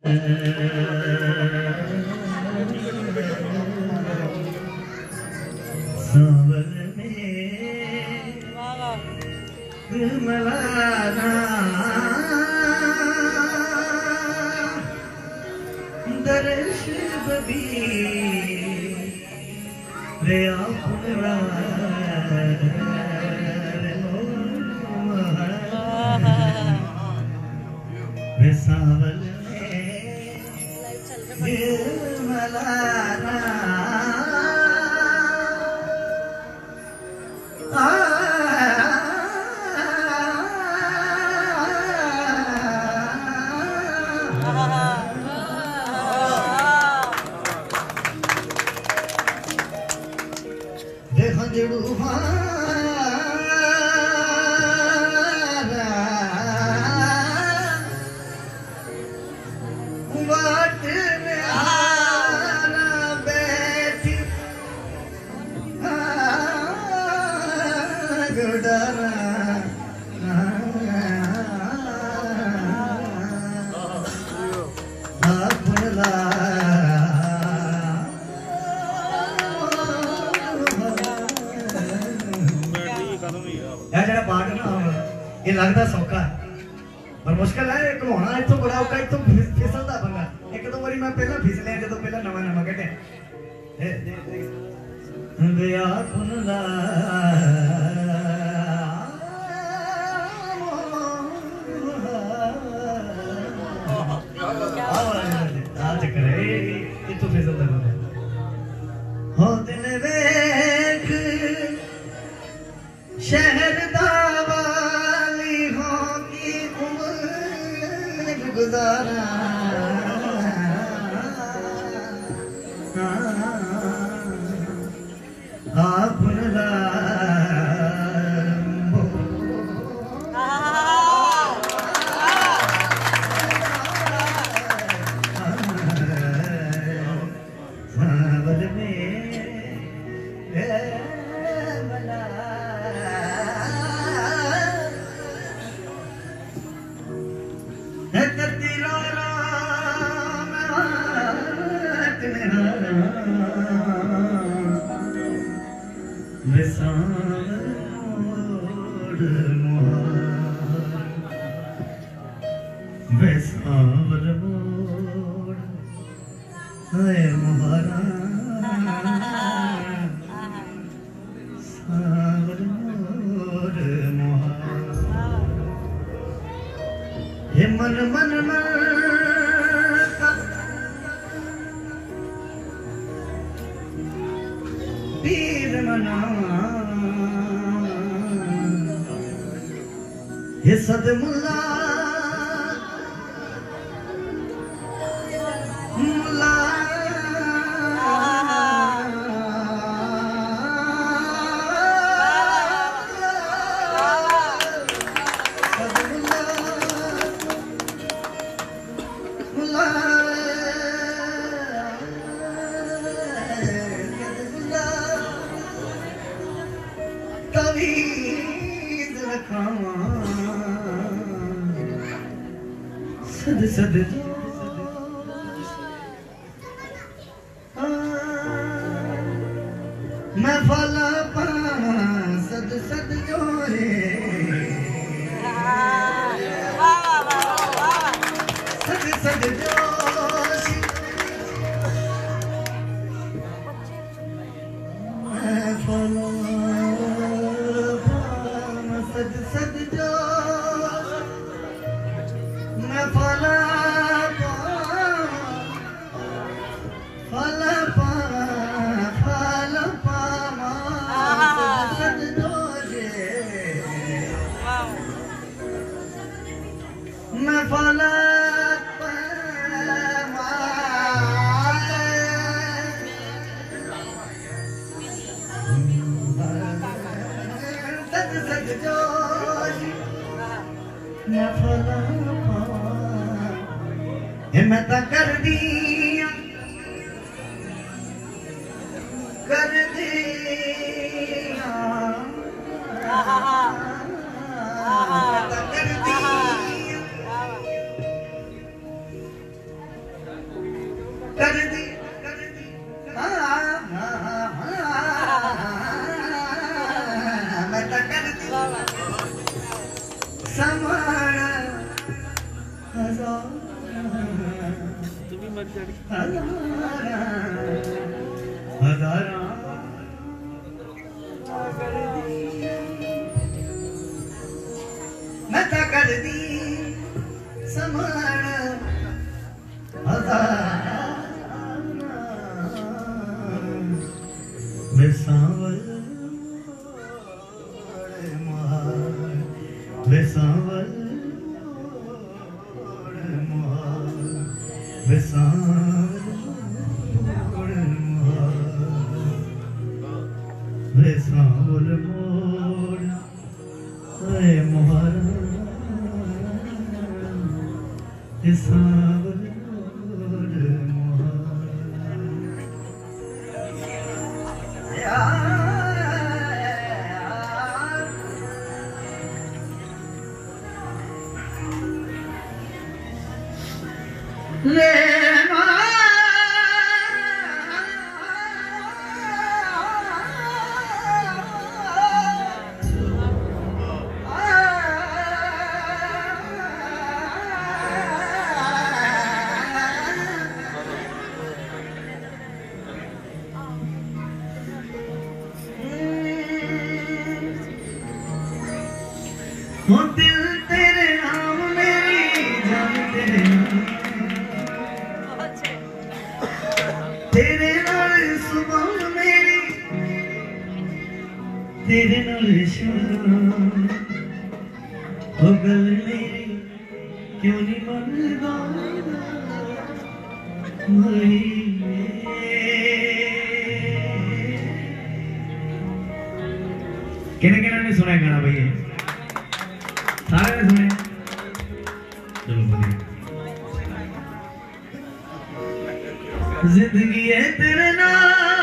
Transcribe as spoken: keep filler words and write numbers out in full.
सावन में मलाना दर्श बबी रे अपना रे सावन में मलाना देखो जड़ू वाट में आना बैठी गुडारा अपना जरा पाठ ना ये लगता सौखा पर मुश्किल है घुमाना इतों बड़ा औखा इतों फिसलदा बंदा एक दो बारी मैं पहला फिसलिया जो पहला नवा नवा कटे बेया कुनला आज करे इतों फिसलदा बंदा हो दिन देख शहर दावाली हो की उम्र गुजारा अपना सावन में बेसावर मोड़ है मोहरा सावर मोड़ मोहरा हे मन मन मन पीर मना हे सद मुल्ला मुल्ला सद मुल्ला मुल्ला तवीज़ रखा सद सद मैं फला पा सद सद जो है सद सद जोश मैं फला सद सद जोश मैं फला पा फला पा फला पा सद जोश मैं फला पा सद सद जोश मैं फला पा मैं तो कर दिया कर दिया मैं तो कर दिया कर दी मैं तो कर दी समाना हजार हजारा मैं तो कर दी समाना हजारा बेसावल बेसावल बेसावल बेसावल मोर ए मोहरा बेसावल ले वो दिल तेरे नाम मेरी जान तेरे तेरे नाल सुबह मेरी तेरे नाल शाम ओ गल मेरी क्यों नहीं मनदा मरी किने किने ने सुना गाना भाई सारे ने सुने चलो बढ़िया जिंदगी है तेरे नाल